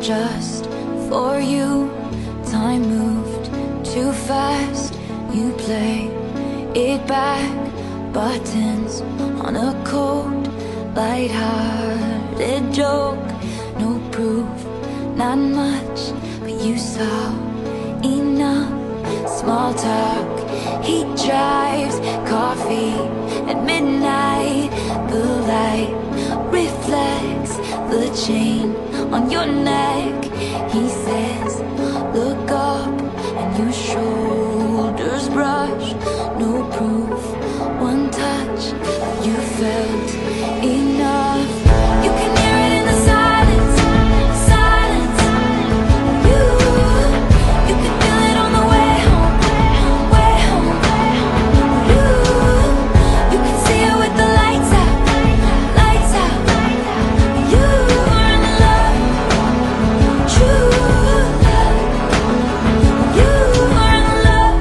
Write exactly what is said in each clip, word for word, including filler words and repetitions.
just for you. Time moved too fast. You play it back. Buttons on a cold, light-hearted joke. No proof, not much, but you saw enough. Small talk, he drives, coffee at midnight. The light reflects the chain on your neck. He says, look up, and your shoulders brush. No proof, one touch, you felt enough. You can hear it in the silence, silence. You, you can feel it on the way home, way home. You, you can see it with the lights out, lights out. You are in love, true love. You are in love.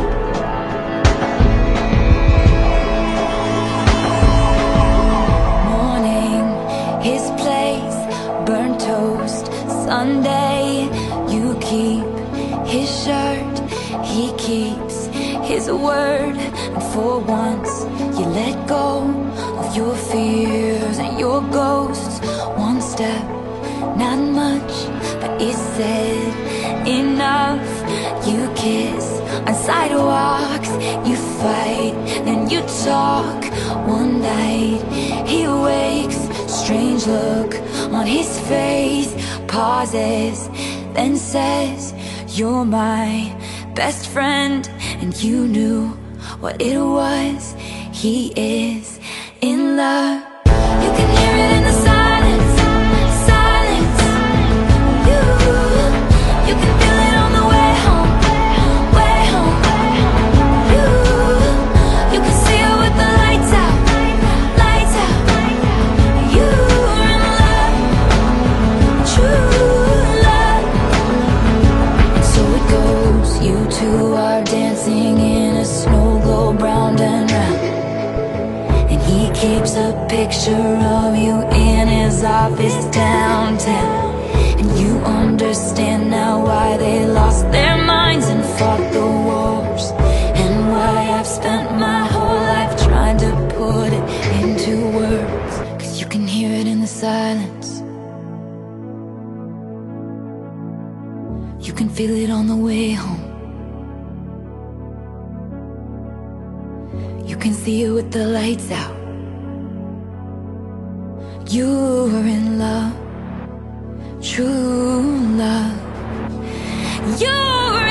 Morning, his place, burnt toast, Sunday. You keep his shirt, he keeps his word. And for once, you let go of your fears and your ghosts. One step, not much, but it said enough. You kiss on sidewalks, you fight, then you talk. One night, he wakes, strange look on his face. Pauses, then says, you're my best friend. And you knew what it was. He is in love. You can hear it in the silence, silence. You, you can feel it on the way home, way home. You, you can see it with the lights out, lights out. You are in love, true love. And so it goes, you two are dancing in a snow globe round and round. And he keeps a picture of you in his office downtown. And you understand now why they lost their minds and fought the wars, and why I've spent my whole life trying to put it into words. Cause you can hear it in the silence. You can feel it on the way home. You can see it with the lights out. You're in love, true love. You're